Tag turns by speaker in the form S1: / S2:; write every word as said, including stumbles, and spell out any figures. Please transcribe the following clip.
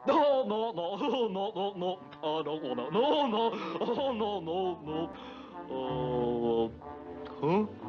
S1: No, no, no, no, no, no. I don't wanna. No, no, oh, no, no, no. Oh, huh?